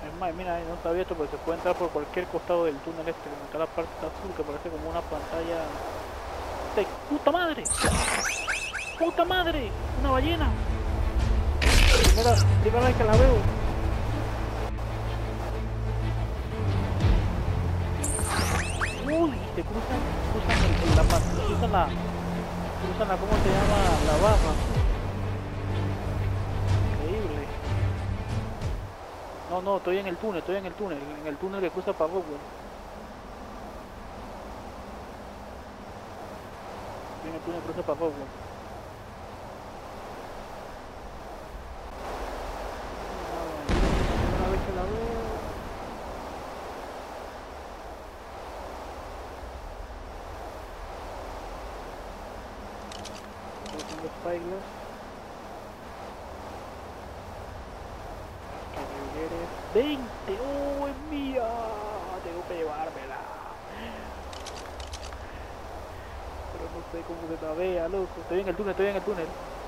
Es más, mira, no está abierto, pero se puede entrar por cualquier costado del túnel este, como está la parte azul que parece como una pantalla. ¡De puta madre! ¡Puta madre! ¡Una ballena! Primera vez que la veo. Uy, te cruzan la, ¿cómo se llama? La barra. Increíble. No, no, estoy en el túnel, en el túnel que cruza para Rockwell. Estoy en el túnel que cruza para Rockwell. Una vez que la veo. Yo tengo Spyglass. Que eres 20. ¡Oh, es mía! Tengo que llevármela. Pero no sé cómo se navega, loco. Estoy en el túnel, estoy en el túnel.